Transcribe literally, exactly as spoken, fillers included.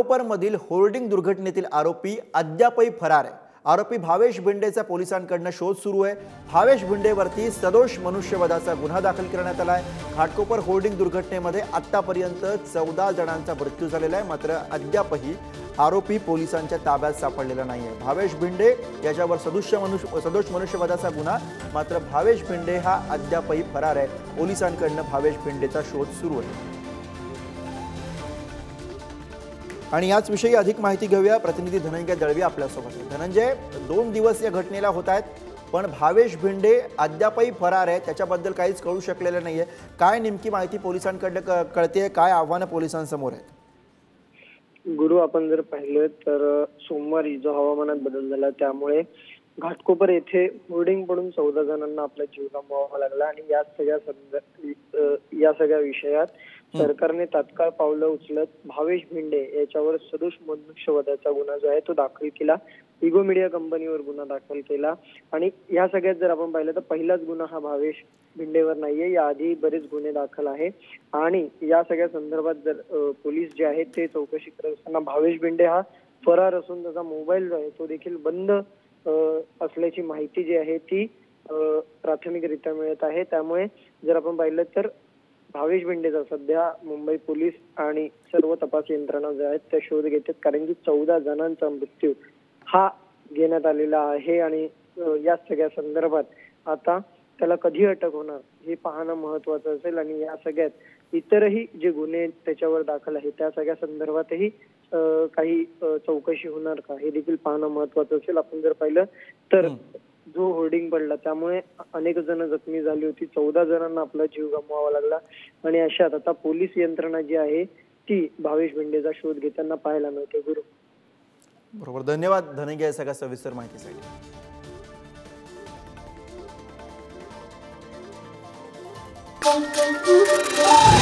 घाटकोपरमधील hoarding दुर्घटनेतील आरोपी अद्यापही फरार आहे। आरोपी भावेश भिंडेचा पोलिसांकडून शोध सुरू आहे। भावेश भिंडेवरती सदोष मनुष्यवधाचा गुन्हा दाखल करण्यात आला आहे। घाटकोपर होर्डिंग दुर्घटनेमध्ये आतापर्यंत चौदा जणांचा मृत्यू झालेला आहे, मात्र अद्यापही आरोपी पोलिसांच्या ताब्यात सापडलेला नाही आहे। भावेश भिंडे याच्यावर सदोष मनुष्य सदोष मनुष्यवधाचा गुन्हा, मात्र भावेश भिंडे हा अद्यापही फरार आहे। पोलिसांकडून भावेश भिंडेचा शोध सुरू आहे। आणि याच विषयी अधिक माहिती घेऊया, प्रतिनिधी धनंजय दळवी आपल्यासोबत आहे। धनंजय, दोन दिवस या घटनेला होत आहेत, पण भावेश भिंडे अद्यापही फरार आहे, त्याच्याबद्दल काहीच कळू शकलेलं नाहीये। काय नेमकी माहिती पोलिसांकडे कळते, काय आव्हानं पोलिसांसमोर आहेत? गुरु, आपण जर पाहिलं तर सोमवारी जो हवामानात बदल झाला त्यामुळे घाटकोपर येथे होर्डिंग पडून चौदा जणांना आपला जीव गमवावा लागला आणि या सगळ्या या सगळ्या विषयात सरकारने तात्काळ पावलं उचलत भावेश भिंडे याच्यावर सदोष मनुष्यवधाचा गुन्हा जो आहे तो दाखल केला। इगो मीडिया कंपनीवर गुन्हा दाखल केला आणि या सगळ्यात जर आपण पाहिलं तर पहिलाच गुन्हा हा भावेश भिंडेवर नाहीये, याआधी बरेच गुन्हे दाखल आहे आणि या सगळ्या संदर्भात जर पोलीस जे आहेत ते चौकशी करत असताना भावेश भिंडे हा फरार असून त्याचा मोबाईल जो आहे तो देखील बंद असल्याची माहिती जी आहे ती प्राथमिकरित्या मिळत आहे। त्यामुळे जर आपण पाहिलं तर भावेश भिंडेचा सध्या मुंबई पोलीस आणि सर्व तपास यंत्रणा ज्या आहेत त्या शोध घेतात, कारण की चौदा जणांचा मृत्यू हा घेण्यात आलेला आहे आणि या सगळ्या संदर्भात आता त्याला कधी अटक होणार हे पाहणं महत्वाचं असेल आणि या सगळ्यात इतरही जे गुन्हे त्याच्यावर दाखल आहेत त्या सगळ्या संदर्भातही काही चौकशी होणार का हे देखील पाहणं महत्वाचं असेल। आपण जर पाहिलं तर जो होर्डिंग पडला त्यामुळे अनेक जण जखमी झाली होती, चौदा जणांना आपला जीव गमवावा लागला आणि अशात आता पोलीस यंत्रणा जी आहे ती भावेश भिंडेचा शोध घेताना पाहायला मिळते। गुरु, बरोबर, धन्यवाद धनंजय सगळ्या सविस्तर माहितीसाठी। Thank you.